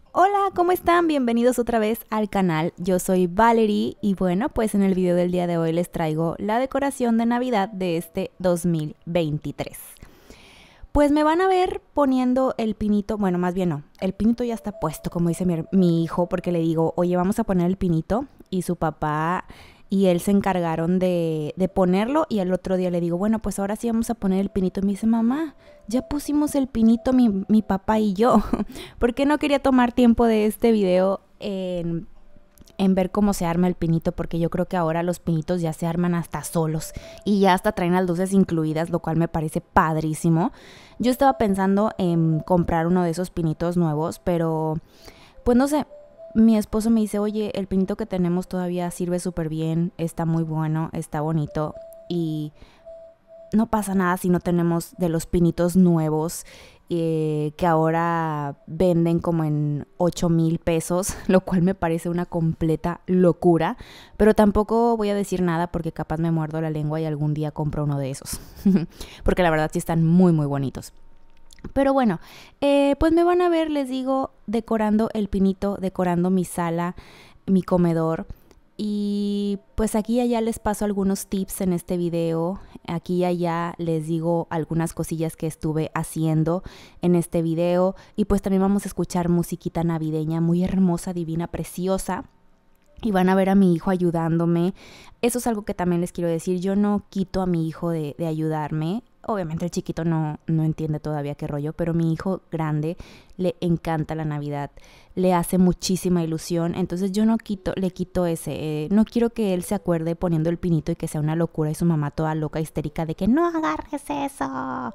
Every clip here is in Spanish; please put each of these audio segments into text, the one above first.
Hola, ¿cómo están? Bienvenidos otra vez al canal. Yo soy Valerie y bueno, pues en el video del día de hoy les traigo la decoración de Navidad de este 2023. Pues me van a ver poniendo el pinito, bueno, más bien no, el pinito ya está puesto, como dice mi hijo, porque le digo, oye, vamos a poner el pinito, y su papá y él se encargaron de ponerlo, y al otro día le digo, bueno, pues ahora sí vamos a poner el pinito, y me dice, mamá, ya pusimos el pinito mi papá y yo, porque no quería tomar tiempo de este video en ver cómo se arma el pinito, porque yo creo que ahora los pinitos ya se arman hasta solos y ya hasta traen las luces incluidas, lo cual me parece padrísimo. Yo estaba pensando en comprar uno de esos pinitos nuevos, pero pues no sé, mi esposo me dice, oye, el pinito que tenemos todavía sirve súper bien, está muy bueno, está bonito y no pasa nada si no tenemos de los pinitos nuevos que ahora venden como en 8,000 pesos, lo cual me parece una completa locura, pero tampoco voy a decir nada porque capaz me muerdo la lengua y algún día compro uno de esos, porque la verdad sí están muy muy bonitos. Pero bueno, pues me van a ver, les digo, decorando el pinito, decorando mi sala, mi comedor. Y pues aquí y allá les paso algunos tips en este video. Aquí y allá les digo algunas cosillas que estuve haciendo en este video. Y pues también vamos a escuchar musiquita navideña muy hermosa, divina, preciosa. Y van a ver a mi hijo ayudándome. Eso es algo que también les quiero decir. Yo no quito a mi hijo de ayudarme. Obviamente el chiquito no entiende todavía qué rollo, pero mi hijo grande le encanta la Navidad, le hace muchísima ilusión, entonces yo no le quito ese, no quiero que él se acuerde poniendo el pinito y que sea una locura y su mamá toda loca, histérica de que no agarres eso.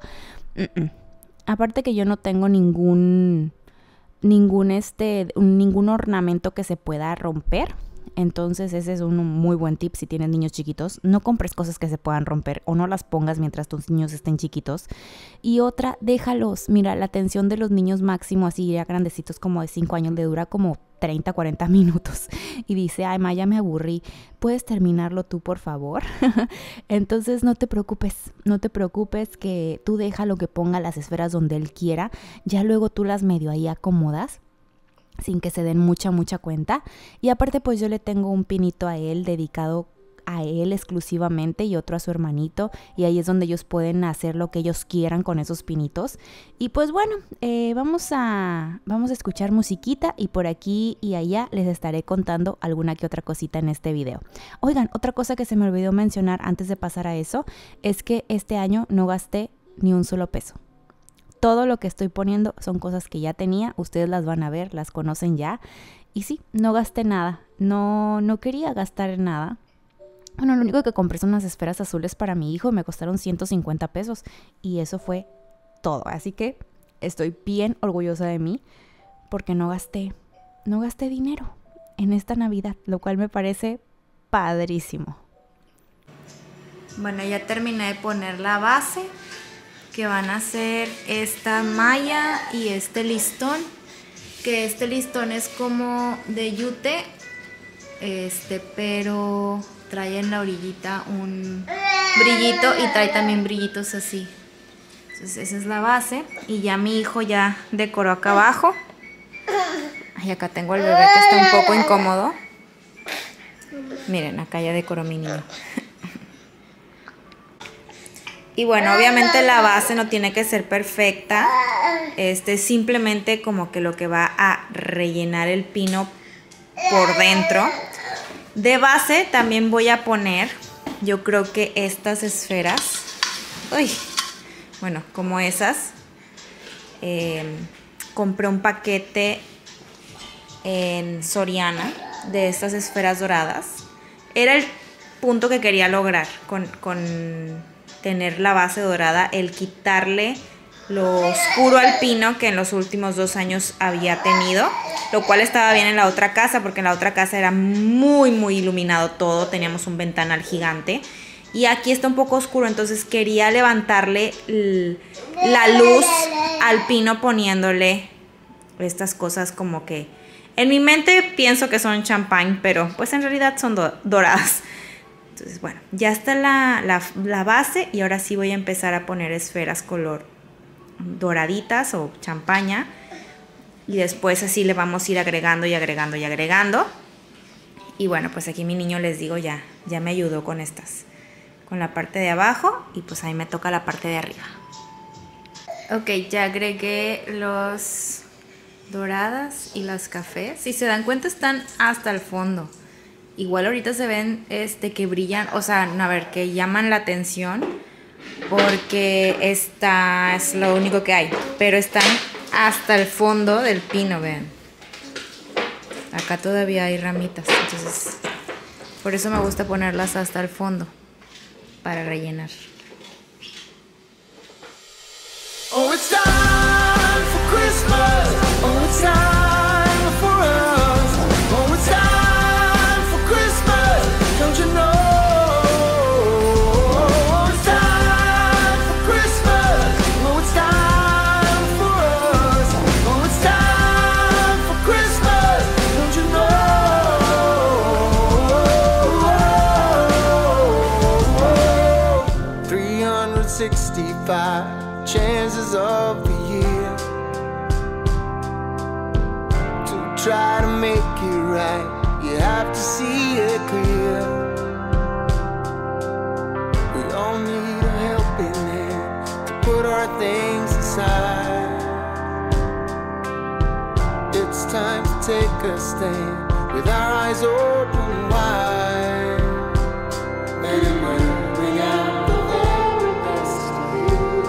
Aparte que yo no tengo ningún ornamento que se pueda romper. Entonces ese es un muy buen tip si tienes niños chiquitos. No compres cosas que se puedan romper o no las pongas mientras tus niños estén chiquitos. Y otra, déjalos. Mira, la atención de los niños máximo así ya grandecitos como de 5 años le dura como 30, 40 minutos. Y dice, ay, ma, ya me aburrí. ¿Puedes terminarlo tú, por favor? Entonces no te preocupes que tú déjalo que ponga las esferas donde él quiera. Ya luego tú las medio ahí acomodas sin que se den mucha cuenta. Y aparte pues yo le tengo un pinito a él dedicado a él exclusivamente y otro a su hermanito, y ahí es donde ellos pueden hacer lo que ellos quieran con esos pinitos. Y pues bueno, vamos a escuchar musiquita y por aquí y allá les estaré contando alguna que otra cosita en este video. Oigan, otra cosa que se me olvidó mencionar antes de pasar a eso es que este año no gasté ni un solo peso. Todo lo que estoy poniendo son cosas que ya tenía, ustedes las van a ver, las conocen ya. Y sí, no gasté nada, no quería gastar en nada. Bueno, lo único que compré son unas esferas azules para mi hijo y me costaron 150 pesos. Y eso fue todo. Así que estoy bien orgullosa de mí porque no gasté dinero en esta Navidad, lo cual me parece padrísimo. Bueno, ya terminé de poner la base, que van a ser esta malla y este listón, que este listón es como de yute, pero trae en la orillita un brillito y trae también brillitos así. Entonces esa es la base y ya mi hijo ya decoró acá abajo. Ay, acá tengo al bebé que está un poco incómodo. Miren, acá ya decoró mi niño. Y bueno, obviamente la base no tiene que ser perfecta. Simplemente como que lo que va a rellenar el pino por dentro. De base también voy a poner, yo creo que estas esferas. Uy, bueno, como esas. Compré un paquete en Soriana de estas esferas doradas. Era el punto que quería lograr con tener la base dorada, el quitarle lo oscuro al pino que en los últimos 2 años había tenido, lo cual estaba bien en la otra casa porque en la otra casa era muy iluminado todo, teníamos un ventanal gigante y aquí está un poco oscuro, entonces quería levantarle la luz al pino poniéndole estas cosas como que en mi mente pienso que son champán, pero pues en realidad son doradas. Entonces, bueno, ya está la base y ahora sí voy a empezar a poner esferas color doraditas o champaña. Y después así le vamos a ir agregando y agregando y agregando. Y bueno, pues aquí mi niño, les digo, ya me ayudó con estas. Con la parte de abajo y pues ahí me toca la parte de arriba. Ok, ya agregué los doradas y las cafés. Si se dan cuenta están hasta el fondo. Igual ahorita se ven que brillan, o sea, a ver, que llaman la atención porque esta es lo único que hay. Pero están hasta el fondo del pino, vean. Acá todavía hay ramitas, entonces por eso me gusta ponerlas hasta el fondo para rellenar. Oh, it's time for Christmas. Oh, it's time for us. Oh, it's time for Christmas. Don't you know? Oh, it's time for Christmas. Oh, it's time for us. Oh, it's time for Christmas. Don't you know? 365 chances of the year to try to make it right. You have to see it clear. We all need a helping hand to put our things aside. It's time to take a stand with our eyes open wide. And we'll bring out the very best of you.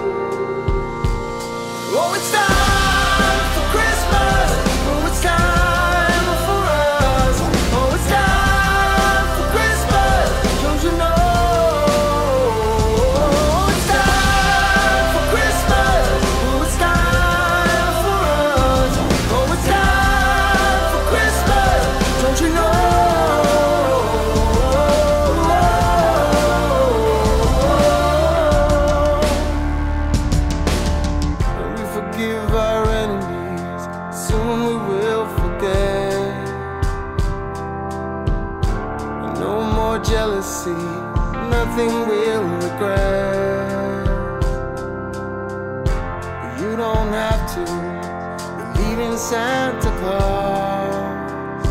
Oh, it's time for Christmas. Oh, it's time for us. Oh, it's time for Christmas. Don't you know? Oh, it's time for Christmas. Oh, it's time for us. Oh, it's time for Christmas. Don't you know? Forgive our enemies, soon we will forget. No more jealousy, nothing we'll regret. You don't have to believe in Santa Claus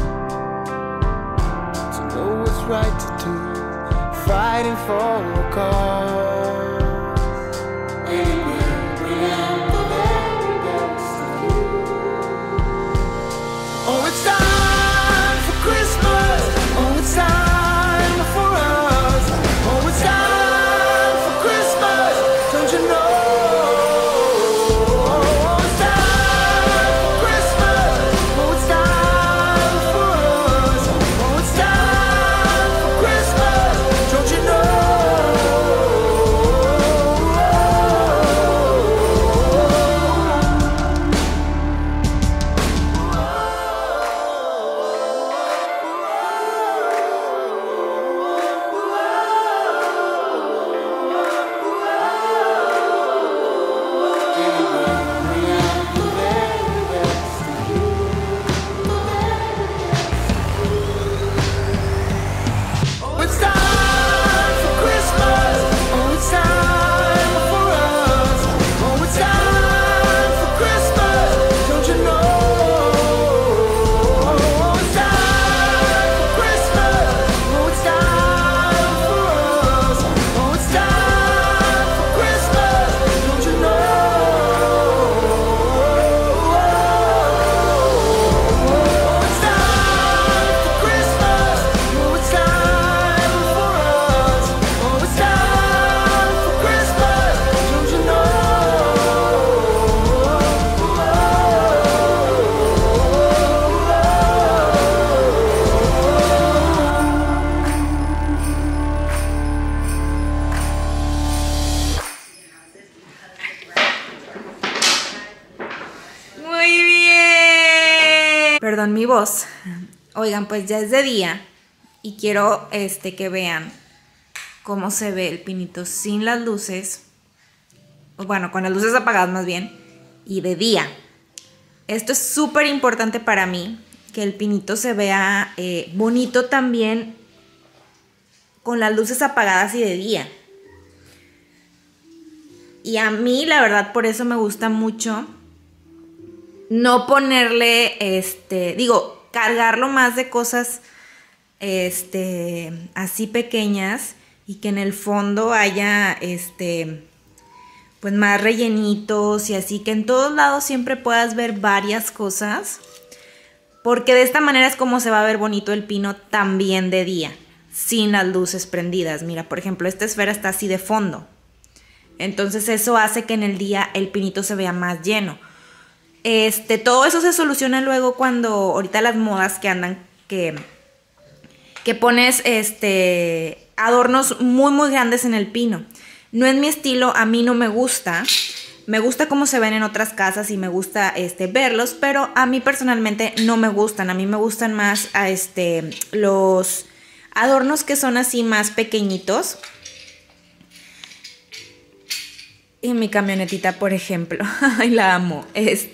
to know what's right to do, fighting for a cause. And we'll bring out the very best of you. Oh, it's time for Christmas. Oh, it's time for us. Oh, it's time for Christmas. Don't you know? Oh, it's time for Christmas. Oh, it's time for us. Oh, it's time for Christmas. Don't you know? It's time for Christmas. Oh, it's time for us. Oh, it's time for Christmas. Don't you know? Oh, it's time for Christmas. Oh, it's time for us. Oh, it's time for Christmas. Don't you know? Oh, it's time for Christmas. Oh, it's time for us. Oh, it's time for Christmas. Don't you know? Muy bien. Perdón mi voz. Oigan, pues ya es de día y quiero que vean cómo se ve el pinito sin las luces. Bueno, con las luces apagadas más bien. Y de día. Esto es súper importante para mí, que el pinito se vea bonito también con las luces apagadas y de día. Y a mí, la verdad, por eso me gusta mucho no ponerle, cargarlo más de cosas, así pequeñas y que en el fondo haya, pues más rellenitos y así, que en todos lados siempre puedas ver varias cosas, porque de esta manera es como se va a ver bonito el pino también de día, sin las luces prendidas. Mira, por ejemplo, esta esfera está así de fondo, entonces eso hace que en el día el pinito se vea más lleno. Todo eso se soluciona luego cuando ahorita las modas que andan, que pones adornos muy muy grandes en el pino. No es mi estilo, a mí no me gusta. Me gusta cómo se ven en otras casas y me gusta verlos, pero a mí personalmente no me gustan. A mí me gustan más los adornos que son así más pequeñitos. Y mi camionetita, por ejemplo, ay, la amo.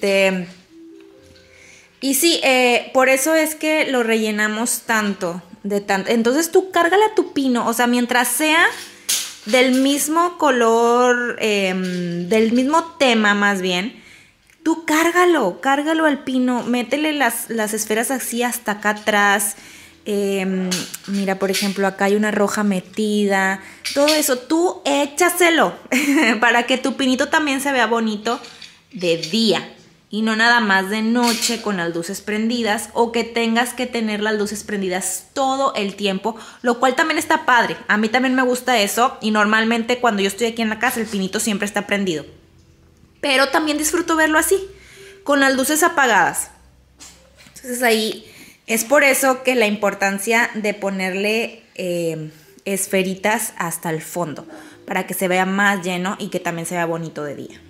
Y sí, por eso es que lo rellenamos tanto, Entonces tú cárgale a tu pino, o sea, mientras sea del mismo color, del mismo tema más bien, tú cárgalo al pino, métele las esferas así hasta acá atrás. Mira, por ejemplo, acá hay una roja metida, todo eso, tú échaselo para que tu pinito también se vea bonito de día y no nada más de noche con las luces prendidas, o que tengas que tener las luces prendidas todo el tiempo, lo cual también está padre. A mí también me gusta eso y normalmente cuando yo estoy aquí en la casa el pinito siempre está prendido, pero también disfruto verlo así, con las luces apagadas. Entonces ahí es por eso que la importancia de ponerle esferitas hasta el fondo, para que se vea más lleno y que también se vea bonito de día.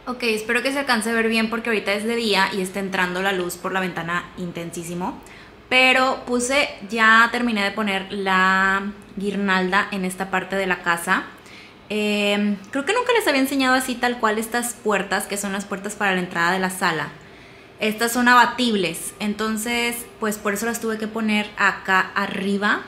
Ok, espero que se alcance a ver bien porque ahorita es de día y está entrando la luz por la ventana intensísimo. Pero ya terminé de poner la guirnalda en esta parte de la casa. Creo que nunca les había enseñado así tal cual estas puertas, que son las puertas para la entrada de la sala. Estas son abatibles, entonces pues por eso las tuve que poner acá arriba.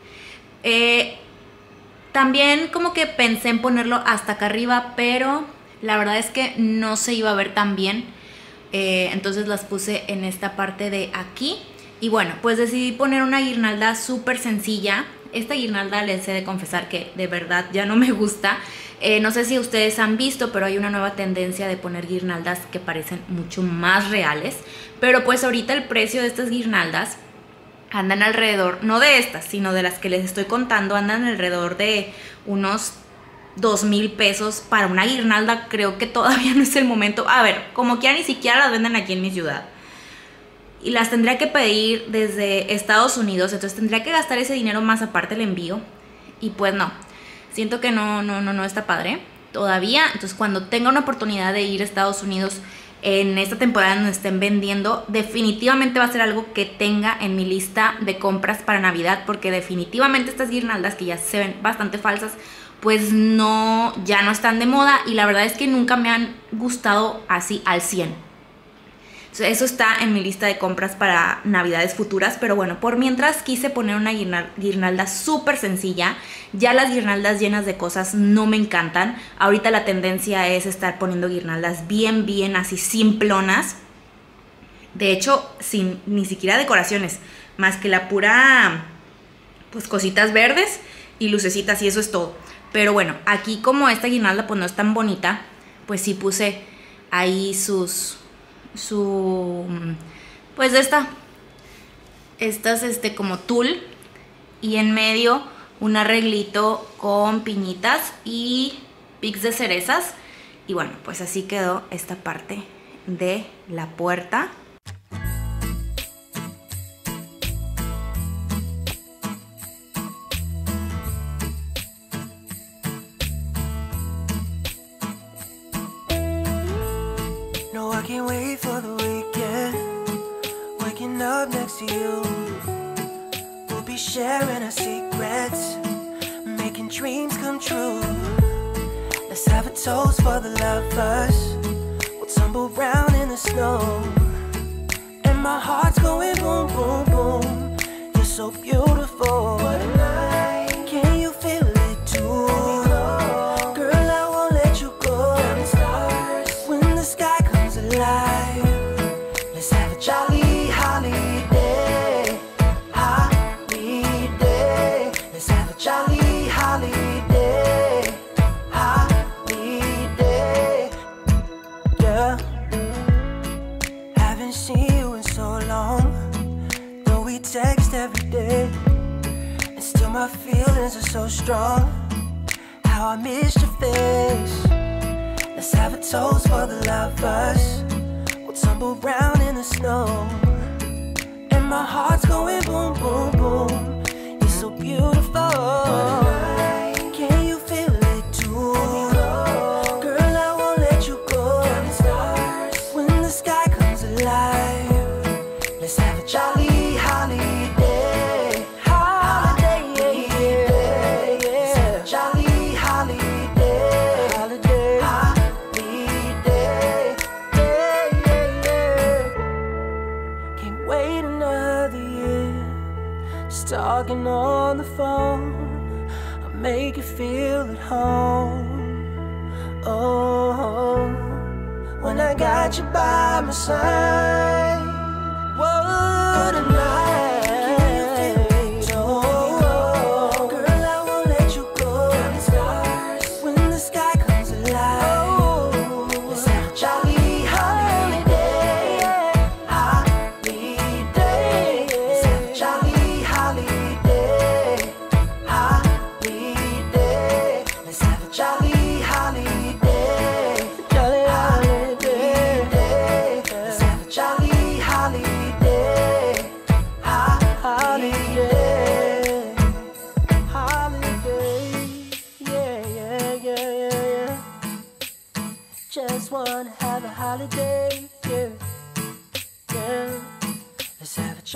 También como que pensé en ponerlo hasta acá arriba, pero la verdad es que no se iba a ver tan bien. Entonces las puse en esta parte de aquí. Y bueno, pues decidí poner una guirnalda súper sencilla. Esta guirnalda les he de confesar que de verdad ya no me gusta. No sé si ustedes han visto, pero hay una nueva tendencia de poner guirnaldas que parecen mucho más reales. Pero pues ahorita el precio de estas guirnaldas andan alrededor, no de estas, sino de las que les estoy contando, andan alrededor de unos 2,000 pesos para una guirnalda. Creo que todavía no es el momento. A ver, como quiera, ni siquiera las venden aquí en mi ciudad. Y las tendría que pedir desde Estados Unidos, entonces tendría que gastar ese dinero más aparte el envío. Y pues no, siento que no está padre todavía. Entonces cuando tenga una oportunidad de ir a Estados Unidos en esta temporada donde estén vendiendo, definitivamente va a ser algo que tenga en mi lista de compras para Navidad, porque definitivamente estas guirnaldas que ya se ven bastante falsas, pues ya no están de moda, y la verdad es que nunca me han gustado así al 100. Eso está en mi lista de compras para navidades futuras, pero bueno, por mientras quise poner una guirnalda súper sencilla. Ya las guirnaldas llenas de cosas no me encantan. Ahorita la tendencia es estar poniendo guirnaldas bien así simplonas. De hecho, sin ni siquiera decoraciones, más que la pura, pues cositas verdes y lucecitas, y eso es todo. Pero bueno, aquí como esta guirnalda pues no es tan bonita, pues sí puse ahí pues estas como tul, y en medio un arreglito con piñitas y pics de cerezas. Y bueno, pues así quedó esta parte de la puerta. No, I can't wait for the weekend. Waking up next to you. We'll be sharing our secrets, making dreams come true. Let's have a toast for the lovers. We'll tumble round in the snow, and my heart's going boom, boom, boom. You're so beautiful. What a night. Can you feel it too? Girl, I won't let you go. When the sky comes alive, let's have a jolly holiday. Holiday. Let's have a jolly holiday. Holiday. Yeah. Haven't seen you in so long, though we text every day, and still my feelings are so strong. How I missed your face. Let's have a toast for the lovers. We'll tumble round in the snow, and my heart's going boom, boom, boom. You're so beautiful. Can you feel it too? Girl, I won't let you go. When the sky comes alive, let's have a jolly holiday. Holiday, yeah. Let's have a jolly holiday. Holiday, holiday, yeah. Can't wait another year. Just talking on the phone, I'll make you feel at home. Oh, when I got you by my side. What a night. Oh, girl, I won't let you go. When the sky comes alive, let's have a jolly holiday. Holiday. Let's have a jolly holiday. Holiday. Let's have a jolly holiday. Jolly holiday. Let's have a jolly holiday.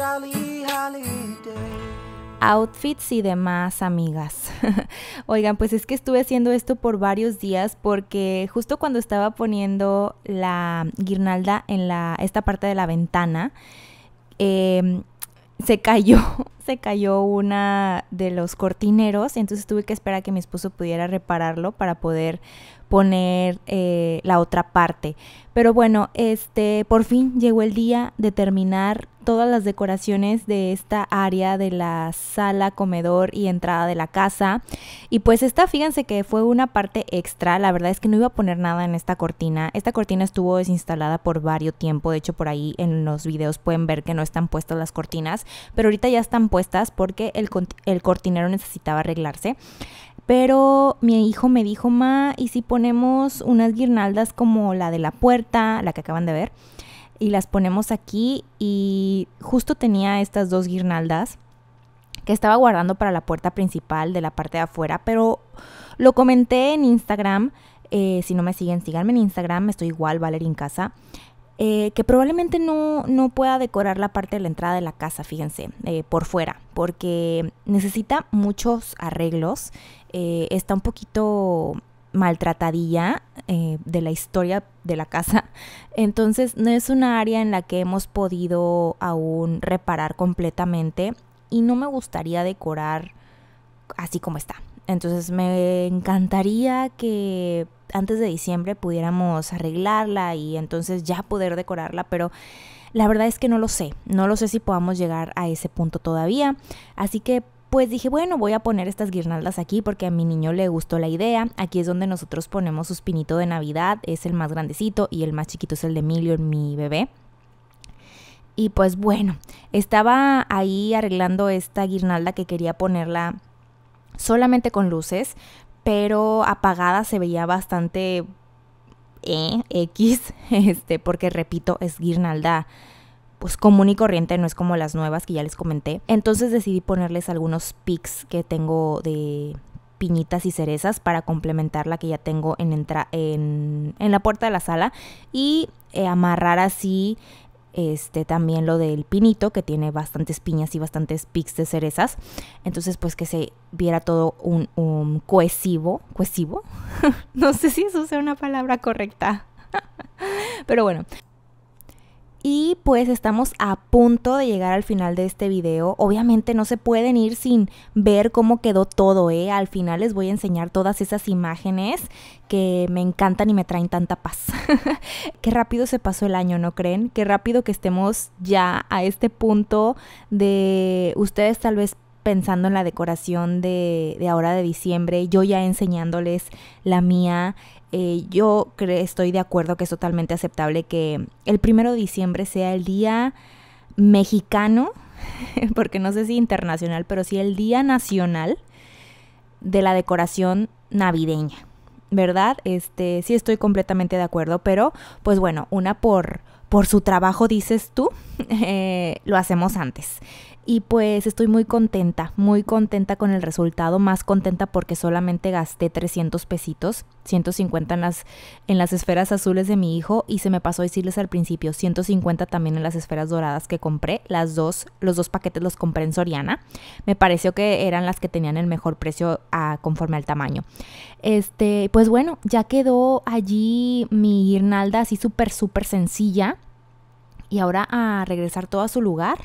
jolly holiday. Outfits y demás, amigas. Oigan, pues es que estuve haciendo esto por varios días porque justo cuando estaba poniendo la guirnalda en esta parte de la ventana, se cayó una de los cortineros, entonces tuve que esperar a que mi esposo pudiera repararlo para poder poner la otra parte. Pero bueno, por fin llegó el día de terminar todas las decoraciones de esta área de la sala, comedor y entrada de la casa. Y pues fíjense que fue una parte extra. La verdad es que no iba a poner nada en esta cortina. Esta cortina estuvo desinstalada por varios tiempo. De hecho, por ahí en los videos pueden ver que no están puestas las cortinas. Pero ahorita ya están puestas porque el cortinero necesitaba arreglarse. Pero mi hijo me dijo, ma, ¿y si ponemos unas guirnaldas como la de la puerta, la que acaban de ver? Y las ponemos aquí, y justo tenía estas dos guirnaldas que estaba guardando para la puerta principal de la parte de afuera, pero lo comenté en Instagram. Si no me siguen, síganme en Instagram, estoy igual, Valerie en casa. Que probablemente no pueda decorar la parte de la entrada de la casa, fíjense, por fuera, porque necesita muchos arreglos. Está un poquito maltratadilla de la historia de la casa, entonces no es una área en la que hemos podido aún reparar completamente y no me gustaría decorar así como está. Entonces me encantaría que antes de diciembre pudiéramos arreglarla y entonces ya poder decorarla, pero la verdad es que no lo sé si podamos llegar a ese punto todavía. Así que pues dije, bueno, voy a poner estas guirnaldas aquí porque a mi niño le gustó la idea. Aquí es donde nosotros ponemos su espinito de Navidad, es el más grandecito y el más chiquito es el de Emilio, mi bebé. Y pues bueno, estaba ahí arreglando esta guirnalda que quería ponerla solamente con luces, pero apagada se veía bastante X, porque repito, es guirnalda pues común y corriente, no es como las nuevas que ya les comenté. Entonces decidí ponerles algunos pics que tengo de piñitas y cerezas para complementar la que ya tengo en la puerta de la sala y amarrar así también lo del pinito que tiene bastantes piñas y bastantes pics de cerezas. Entonces pues que se viera todo un cohesivo no sé si eso sea una palabra correcta pero bueno. Y pues estamos a punto de llegar al final de este video. Obviamente no se pueden ir sin ver cómo quedó todo, Al final les voy a enseñar todas esas imágenes que me encantan y me traen tanta paz. Qué rápido se pasó el año, ¿no creen? Qué rápido que estemos ya a este punto de ustedes tal vez pensando en la decoración de ahora de diciembre, yo ya enseñándoles la mía. Yo estoy de acuerdo que es totalmente aceptable que el 1 de diciembre sea el día mexicano, porque no sé si internacional, pero sí el día nacional de la decoración navideña, ¿verdad? Sí estoy completamente de acuerdo, pero pues bueno, una por su trabajo, dices tú, lo hacemos antes. Y pues estoy muy contenta con el resultado, más contenta porque solamente gasté 300 pesitos, 150 en las esferas azules de mi hijo y se me pasó decirles al principio, 150 también en las esferas doradas que compré, los dos paquetes los compré en Soriana, me pareció que eran las que tenían el mejor precio conforme al tamaño. Pues bueno, ya quedó allí mi guirnalda así súper sencilla y ahora a regresar todo a su lugar.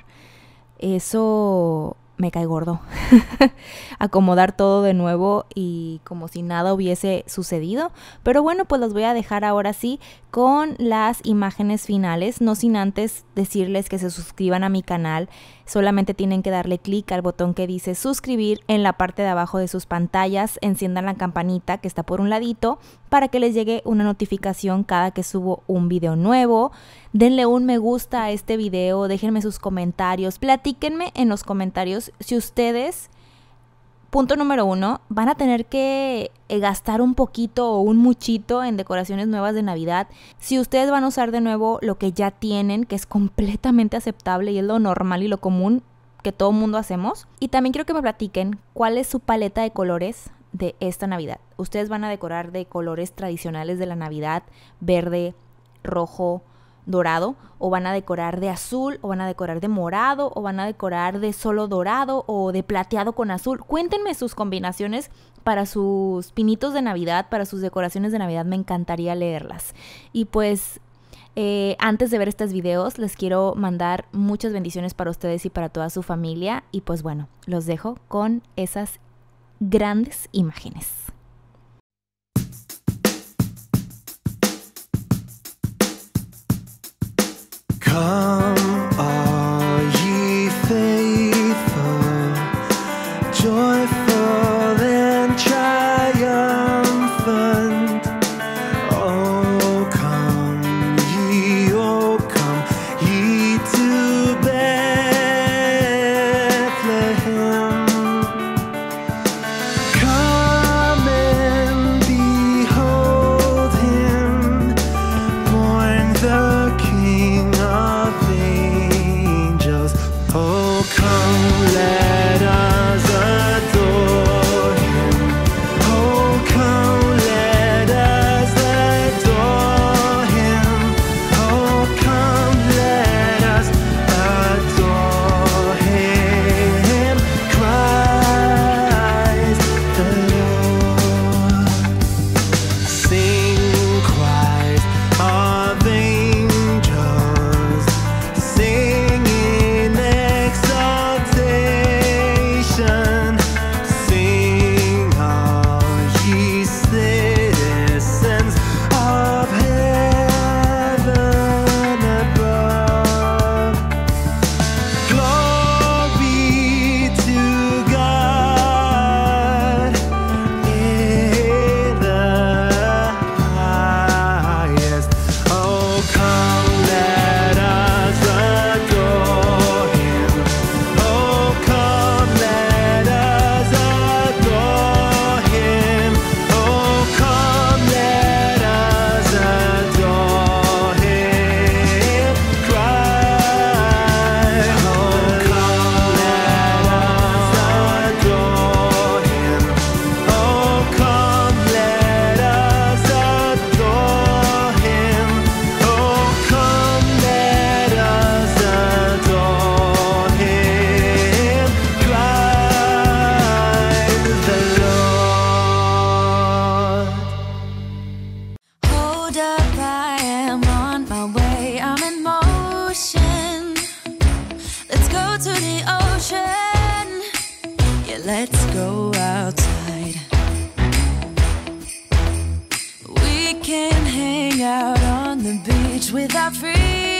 Eso me cae gordo. Acomodar todo de nuevo y como si nada hubiese sucedido. Pero bueno, pues los voy a dejar ahora sí con las imágenes finales, no sin antes decirles que se suscriban a mi canal. Solamente tienen que darle clic al botón que dice suscribir en la parte de abajo de sus pantallas, enciendan la campanita que está por un ladito para que les llegue una notificación cada que subo un video nuevo. Denle un me gusta a este video, déjenme sus comentarios, platíquenme en los comentarios si ustedes, punto número 1, van a tener que gastar un poquito o un muchito en decoraciones nuevas de Navidad. Si ustedes van a usar de nuevo lo que ya tienen, que es completamente aceptable y es lo normal y lo común que todo mundo hacemos. Y también quiero que me platiquen cuál es su paleta de colores de esta Navidad. Ustedes van a decorar de colores tradicionales de la Navidad, verde, rojo, dorado, o van a decorar de azul, o van a decorar de morado, o van a decorar de solo dorado o de plateado con azul. Cuéntenme sus combinaciones para sus pinitos de Navidad, para sus decoraciones de Navidad. Me encantaría leerlas. Y pues antes de ver estos videos, les quiero mandar muchas bendiciones para ustedes y para toda su familia. Y pues bueno, los dejo con esas grandes imágenes. Come, all ye faithful, joyful and triumphant. Oh, come ye to Bethlehem. Come and behold him, born the King of angels. Oh, come, let us adore him. Oh, come, let us adore him. Oh, come, let us adore him. Christ the Lord. Sing, Christ of angels, sing in exaltation, sing all ye citizens of heaven above. Glory to God in the highest. Oh, come, let us adore him. Oh, come, let us adore him. Oh, come, let us adore him. Christ. Oh, come, let us adore him. Oh, come, let us adore him. Oh, come, let us adore him. Christ the Lord. Hold up, I am on my way, I'm in motion. Let's go to the ocean. Yeah, let's go outside. We can hang out on the beach with our freedom.